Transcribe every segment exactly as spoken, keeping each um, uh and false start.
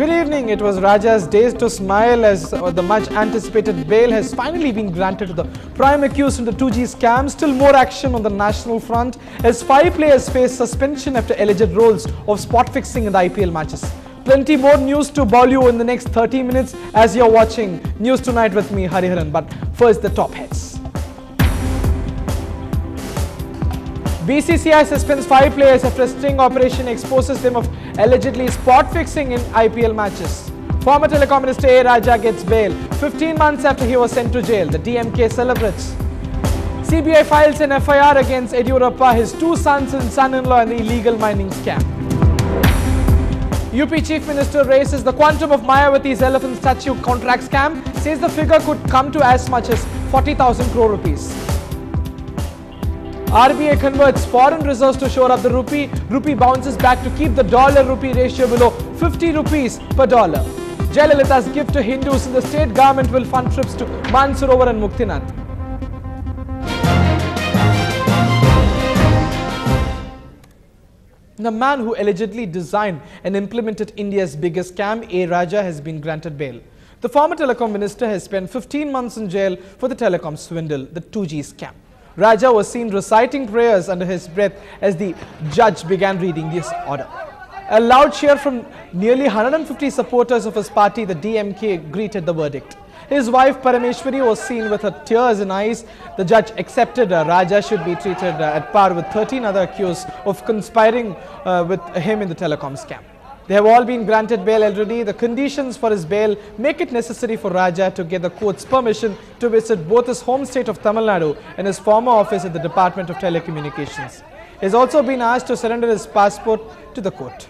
Good evening. It was Raja's days to smile as the much anticipated bail has finally been granted to the prime accused in the two G scam. Still more action on the national front as five players face suspension after alleged roles of spot fixing in the I P L matches. Plenty more news to ball you in the next thirty minutes as you're watching News Tonight with me, Hariharan. But first, the top heads. B C C I suspends five players after a sting operation exposes them of allegedly spot fixing in I P L matches. Former Telecom Minister A. Raja gets bail fifteen months after he was sent to jail. The D M K celebrates. C B I files an F I R against Yediyurappa, his two sons and son-in-law in the illegal mining scam. U P Chief Minister raises the quantum of Mayawati's elephant statue contract scam, says the figure could come to as much as forty thousand crore rupees. R B I converts foreign reserves to shore up the rupee. Rupee bounces back to keep the dollar-rupee ratio below fifty rupees per dollar. Jayalalitha's gift to Hindus in the state government will fund trips to Mansarovar and Muktinath. The man who allegedly designed and implemented India's biggest scam, A. Raja, has been granted bail. The former telecom minister has spent fifteen months in jail for the telecom swindle, the two G scam. Raja was seen reciting prayers under his breath as the judge began reading this order. A loud cheer from nearly one hundred fifty supporters of his party, the D M K, greeted the verdict. His wife Parameshwari was seen with her tears in eyes. The judge accepted uh, Raja should be treated uh, at par with thirteen other accused of conspiring uh, with him in the telecom scam. They have all been granted bail already. The conditions for his bail make it necessary for Raja to get the court's permission to visit both his home state of Tamil Nadu and his former office at the Department of Telecommunications. He has also been asked to surrender his passport to the court.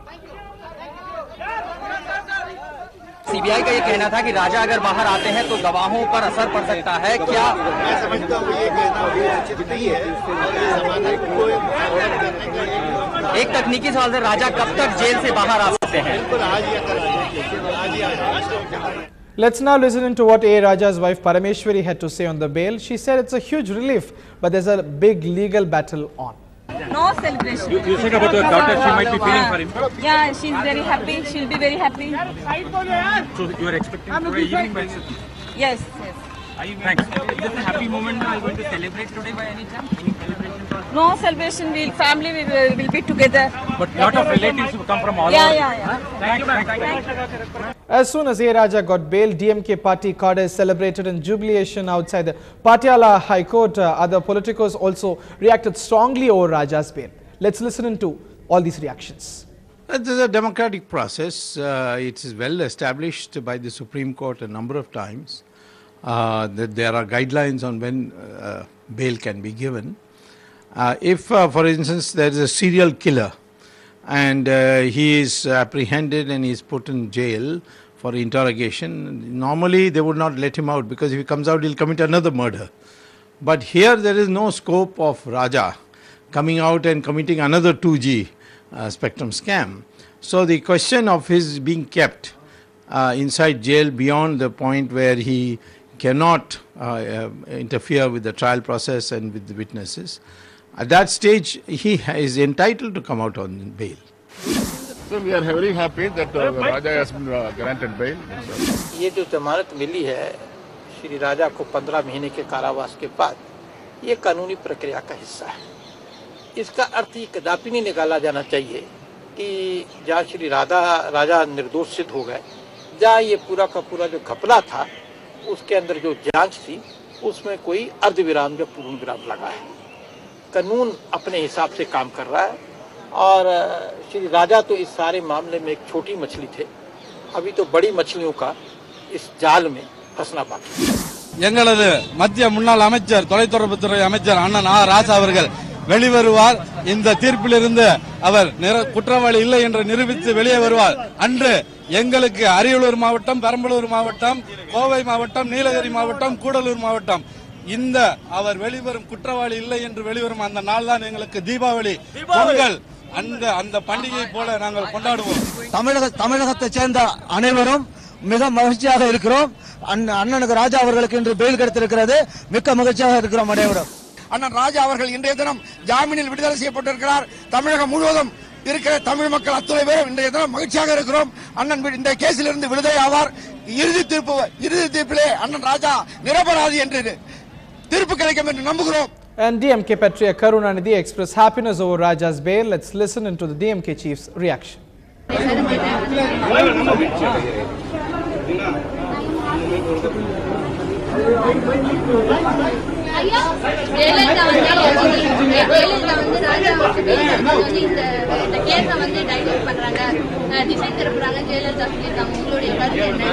C B I का ये कहना था कि राजा अगर बाहर आते हैं तो गवाहों पर असर पड़ सकता है, क्या? मैं समझता हूँ ये कहना उचित नहीं है। एक तकनीकी सवाल से, राजा कब तक जेल से बाहर आ सकते हैं? Let's now listen into what A. Raja's wife Parameshwari had to say on the bail. She said it's a huge relief, but there's a big legal battle on. No celebration. You, you said about your daughter, she might be feeling for him. Yeah, she's very happy. She'll be very happy. So you are expecting for evening by Yes, yes. Are you Thanks. Is this a happy moment? Are you going to celebrate today by any chance? Any celebration? No celebration. We'll family will, will be together. But lot of relatives will come from all yeah, over. Yeah, yeah, yeah. Thank you, ma'am. Thank you. As soon as A. Raja got bail, D M K party cadres celebrated in jubilation outside the Patiala High Court. Uh, other politicos also reacted strongly over Raja's bail. Let's listen into all these reactions. This is a democratic process. Uh, it is well established by the Supreme Court a number of times uh, that there are guidelines on when uh, bail can be given. Uh, if, uh, for instance, there is a serial killer and uh, he is apprehended and he is put in jail for interrogation, normally they would not let him out because if he comes out, he will commit another murder. But here there is no scope of Raja coming out and committing another two G uh, spectrum scam. So the question of his being kept uh, inside jail beyond the point where he cannot uh, uh, interfere with the trial process and with the witnesses, at that stage, he is entitled to come out on bail. So we are very happy that uh, Raja has been uh, granted bail. ये जो जमानत मिली है श्री राजा को पंद्रह महीने के कारावास के बाद, ये कानूनी प्रक्रिया का हिस्सा है. इसका अर्थ ये कदापि नहीं निकाला जाना चाहिए कि जहाँ श्री राजा राजा निर्दोष सिद्ध हो गए, जहाँ ये पूरा का पूरा जो घपला था उसके अंदर जो जांच थी उसमें कोई अर्धविराम या पूर्ण विराम लगा है. कानून अपने हिसाब से काम कर रहा है और श्री राजा तो इस सारे मामले में एक छोटी मछली थे. अभी तो बड़ी मछलियों का इस जाल में फंसना बाकी है. எங்களது மத்திய முன்னாள் அமைச்சர் தொலைத்தொடர்புத்துறை அமைச்சர் அண்ணன் ஆ ராஜா அவர்கள் வெளிவருவார். இந்த தீர்ப்பிலிருந்து அவர் குற்றவாளி இல்லை என்று நிரூபித்து வெளியே வருவார். அன்று எங்களுக்கு அரியலூர் மாவட்டம், பெரம்பலூர் மாவட்டம், கோவை மாவட்டம், நீலகிரி மாவட்டம், கூடலூர் மாவட்டம் இந்த அவர் வெளிவரும் குற்றவாளி இல்லை என்று வெளிவரும் அந்த நாள் தான் எங்களுக்கு தீபாவளி, பொங்கல். அந்த அந்த பண்டிகை போல நாங்கள் கொண்டாடுவோம். தமிழக தமிழகத்தை சேர்ந்த அனைவரும் மிக மகிழ்ச்சியாக இருக்கிறோம். அண்ணனுக்கு ராஜா அவர்களுக்கு இன்று பெயில் கிடைத்திருக்கிறது. மிக்க மகிழ்ச்சியாக இருக்கிறோம் அனைவரும். அண்ணன் ராஜா அவர்கள் இன்றைய தினம் ஜாமீனில் விடுதலை செய்யப்பட்டிருக்கிறார். தமிழகம் முழுவதும் இருக்கிற தமிழ் மக்கள் அத்தனை பேரும் இன்றைய தினம் மகிழ்ச்சியாக இருக்கிறோம். அண்ணன் இந்த கேஸிலிருந்து விடுதலை ஆவார். இறுதி தீர்ப்பு இறுதி தீர்ப்பிலே அண்ணன் ராஜா நிரபராதி என்று தீர்ப்பு கிடைக்கும் என்று நம்புகிறோம். And D M K Patriarch Karunanidhi expressed happiness over Raja's bail. Let's listen into the D M K chief's reaction. ஐயா ஜெயலலிதா வந்து ஜெயலலிதா வந்து ராஜா வந்து இந்த கேஸை வந்து டைவர்ட் பண்றாங்க, திசை திருப்புறாங்க ஜெயலலிதா சொல்லியிருக்காங்க. உங்களுடைய கருத்து என்ன?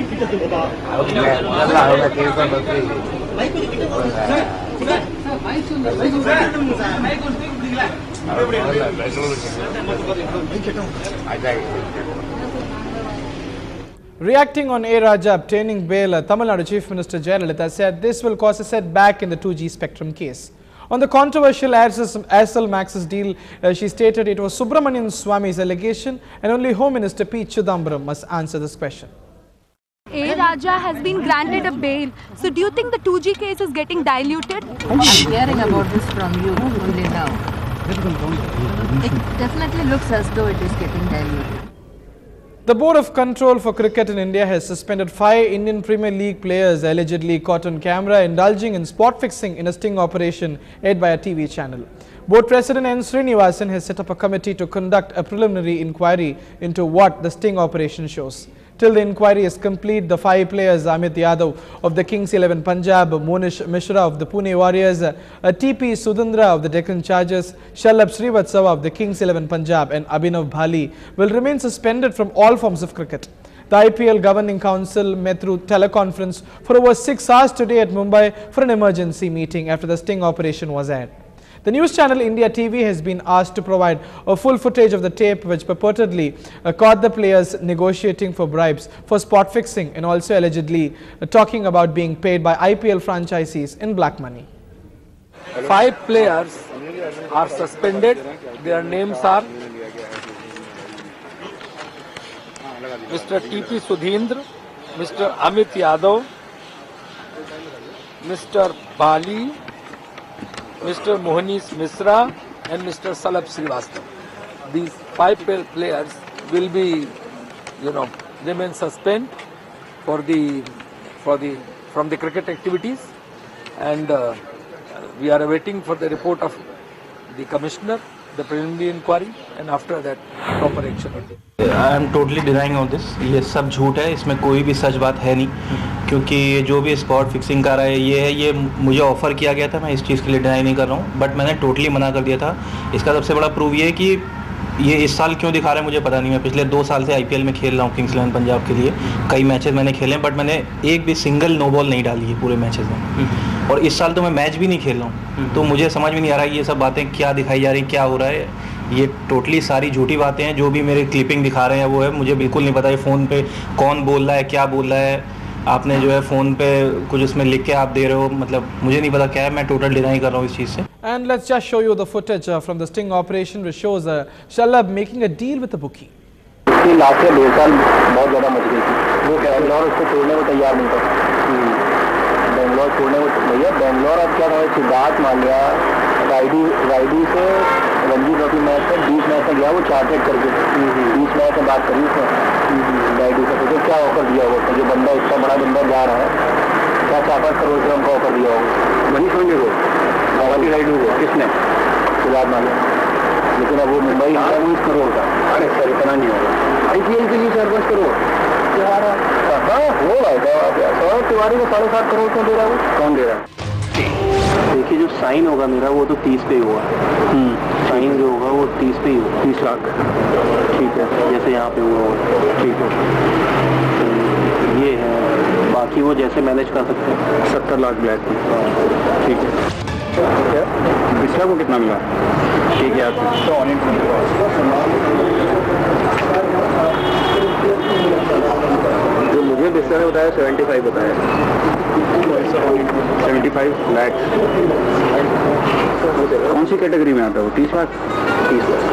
Reacting on A. Raja obtaining bail, uh, Tamil Nadu Chief Minister Jayalalitha said this will cause a setback in the two G spectrum case. On the controversial Aircel Maxis deal, uh, she stated it was Subramanian Swamy's allegation and only Home Minister P. Chidambaram must answer this question. A. Raja has been granted a bail. So do you think the two G case is getting diluted? I'm hearing about this from you only now. It definitely looks as though it is getting diluted. The Board of Control for Cricket in India has suspended five Indian Premier League players allegedly caught on camera indulging in spot fixing in a sting operation aired by a T V channel. Board President N. Srinivasan has set up a committee to conduct a preliminary inquiry into what the sting operation shows. Till the inquiry is complete, the five players Amit Yadav of the Kings eleven Punjab, Monish Mishra of the Pune Warriors, T P Sudhindra of the Deccan Chargers, Shalabh Srivatsava of the Kings eleven Punjab and Abhinav Bhali will remain suspended from all forms of cricket. The I P L Governing Council met through teleconference for over six hours today at Mumbai for an emergency meeting after the sting operation was aired. The news channel India T V has been asked to provide a full footage of the tape which purportedly uh, caught the players negotiating for bribes for spot fixing and also allegedly uh, talking about being paid by I P L franchisees in black money. Five players are suspended. Their names are Mister T P Sudhindra, Mister Amit Yadav, Mister Bali, Mister Mohanish Mishra and Mister Shalabh Srivatsava. These five players will be, you know, remain suspended for the for the from the cricket activities, and uh, we are awaiting for the report of the commissioner, the preliminary inquiry, and after that proper action. I am totally denying all this. ये सब झूठ है, इसमें कोई भी सच बात है नहीं, क्योंकि जो भी स्पॉट फिक्सिंग कर रहा है ये है, ये मुझे ऑफ़र किया गया था, मैं इस चीज़ के लिए डिनाई नहीं कर रहा हूँ, बट मैंने टोटली मना कर दिया था। इसका सबसे बड़ा प्रूव ये है कि ये इस साल क्यों दिखा रहा है मुझे पता नहीं। मैं पिछले दो साल से आईपीएल में खेल रहा हूँ किंग्स इलेवन पंजाब के लिए, कई मैचेस मैंने खेले हैं, बट मैंने एक भी सिंगल नो बॉल नहीं डाली है पूरे मैचेस में, और इस साल तो मैं मैच भी नहीं खेल रहा हूँ। तो मुझे समझ में नहीं आ रहा है ये सब बातें क्या दिखाई जा रही, क्या हो रहा है। ये टोटली सारी झूठी बातें हैं। जो भी मेरे क्लिपिंग दिखा रहे हैं वो है, मुझे बिल्कुल नहीं पता ये फ़ोन पे कौन बोल रहा है, क्या बोल रहा है। आपने जो है फ़ोन पे कुछ उसमें लिख के आप दे रहे हो, मतलब मुझे नहीं पता क्या है। मैं टोटल डिनाई कर रहा हूँ इस चीज़ से। And let's just show you the footage uh, from the sting operation which shows uh, Shalabh making a deal with the bookie. इसकी लास्ट दो साल बहुत ज़्यादा मच गई थी, वो बेंगलोर उसको छोड़ने को तैयार नहीं था। बेंगलोर छोड़ने को भैया बेंगलोर अब क्या था, सिद्धार्थ मालिया राइडी राइडी से रणजी ट्रॉफी मैच में बीस मैच में गया, वो चार्टेड करके बीस मैच में बात करी उसने राइडी से। तो क्या ऑफर दिया होगा, जो बंदा इतना बड़ा बंदा जा रहा है, क्या चार पाँच करोड़ रुपये हमको ऑफर दिया होगा वही समझे को वाली राइडी को किसने, सिद्धार्थ मालिया। लेकिन अब वो मुंबई बीस करोड़ का, अरे सर इतना नहीं होगा आई पी एल के लिए चार पाँच करोड़ हाँ हो रहा है। सौरभ तिवारी को साढ़े सात करोड़ क्यों दे रहा है, कौन दे रहा है। देखिए जो साइन होगा मेरा वो तो तीस पे ही हुआ, साइन जो होगा वो तीस पे ही होगा, तीस लाख ठीक है, जैसे यहाँ पे हुआ होगा ठीक है। तो ये है, बाकी वो जैसे मैनेज कर सकते हैं। सत्तर लाख ब्लैक ठीक है। बिस्ला को कितना मिला ठीक है जो मुझे बिस्ला ने बताया सेवेंटी फाइव बताया, सेवेंटी फाइव लैख। कौन सी कैटेगरी में आता है वो, तीस लाख तीस लाख।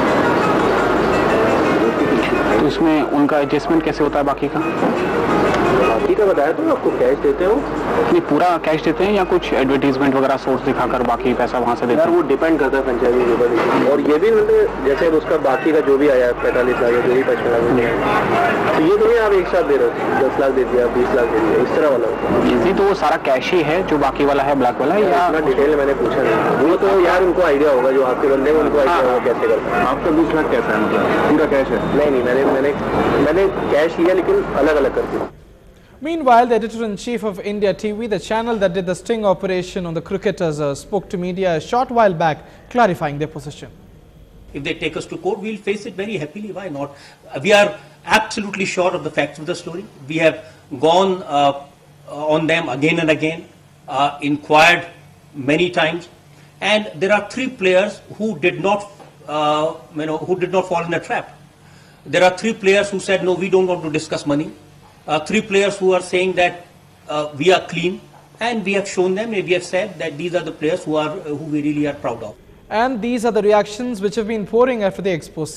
तो इसमें उनका एडजस्टमेंट कैसे होता है बाकी का? बाकी का बताया तो आपको कैश देते हो? नहीं, पूरा कैश देते हैं या कुछ एडवर्टीजमेंट वगैरह सोर्स दिखाकर बाकी पैसा वहाँ से देते हैं? यार वो डिपेंड करता है फ्रेंचाइजी के ऊपर। और ये भी मतलब जैसे उसका बाकी का जो भी आया पैंतालीस लाख या जो भी पचपन लाख तो ये तो नहीं आप एक साथ दे रहे हो, दस लाख दे दिया, बीस लाख दे दिया, इस तरह वाला जी? तो वो सारा कैश ही है जो बाकी वाला है ब्लैक वाला, या इतना डिटेल मैंने पूछा नहीं। वो तो यार उनको आइडिया होगा, जो आपके बंदे हैं उनको आइडिया होगा कैसे करना है। आपका बीस लाख कैसा है, मतलब पूरा कैश है? नहीं नहीं, मैंने मैंने मैंने कैश लिया लेकिन अलग अलग करके। Meanwhile, the editor-in-chief of India T V, the channel that did the sting operation on the cricketers, uh, spoke to media a short while back, clarifying their position. If they take us to court, we'll face it very happily. Why not? We are absolutely sure of the facts of the story. We have gone uh, on them again and again, uh, inquired many times, and there are three players who did not, uh, you know, who did not fall in a trap. There are three players who said, no, we don't want to discuss money. Uh, three players who are saying that uh, we are clean, and we have shown them, we have said that these are the players who are uh, who we really are proud of. And these are the reactions which have been pouring after the expose.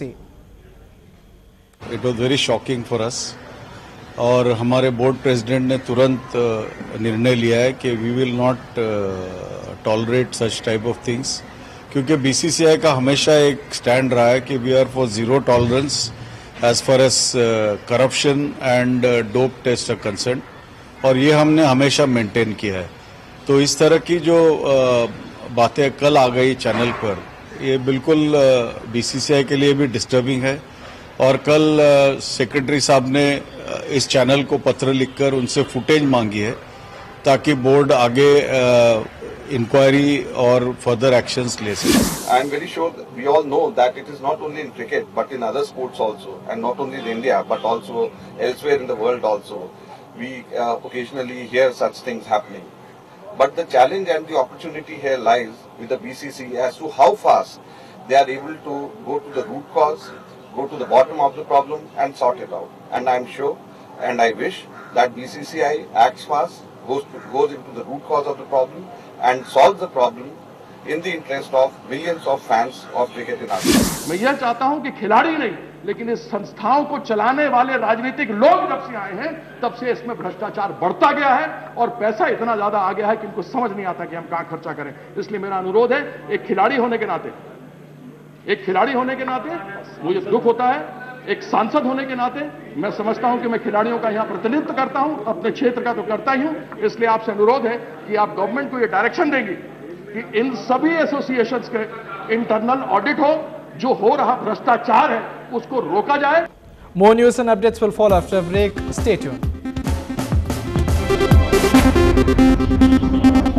It was very shocking for us. और हमारे board president ने तुरंत निर्णय लिया है कि we will not tolerate such type of things, क्योंकि BCCI का हमेशा एक स्टैंड रहा है कि we are for zero tolerance as far as uh, corruption and uh, dope test are concerned, और ये हमने हमेशा मेंटेन किया है। तो इस तरह की जो uh, बातें कल आ गई चैनल पर, ये बिल्कुल बीसीसीआई uh, के लिए भी डिस्टर्बिंग है। और कल सेक्रेटरी uh, साहब ने uh, इस चैनल को पत्र लिखकर उनसे फुटेज मांगी है, ताकि बोर्ड आगे इंक्वायरी और फर्दर एक्शंस ले सके। I am very sure that we all know that it is not only in cricket but in other sports also, and not only in India but also elsewhere in the world also. We uh, occasionally hear such things happening. But the challenge and the opportunity here lies with the B C C I as to how fast they are able to go to the root cause, go to the bottom of the problem and sort it out. And I am sure and I wish that B C C I acts fast, goes, to, goes into the root cause of the problem and solves the problem in the interest of millions of fans of cricket in India. मैं यह चाहता हूं कि खिलाड़ी नहीं, लेकिन इस संस्थाओं को चलाने वाले राजनीतिक लोग जब से आए हैं तब से इसमें भ्रष्टाचार बढ़ता गया है और पैसा इतना ज्यादा आ गया है कि इनको समझ नहीं आता कि हम कहां खर्चा करें। इसलिए मेरा अनुरोध है, एक खिलाड़ी होने के नाते एक खिलाड़ी होने के नाते मुझे दुख होता है, एक सांसद होने के नाते मैं समझता हूं कि मैं खिलाड़ियों का यहां प्रतिनिधित्व करता हूं, अपने क्षेत्र का तो करता ही हूं। इसलिए आपसे अनुरोध है कि आप गवर्नमेंट को यह डायरेक्शन देंगे कि इन सभी एसोसिएशंस के इंटरनल ऑडिट हो, जो हो रहा भ्रष्टाचार है उसको रोका जाए। More news and updates will follow after a break. Stay tuned.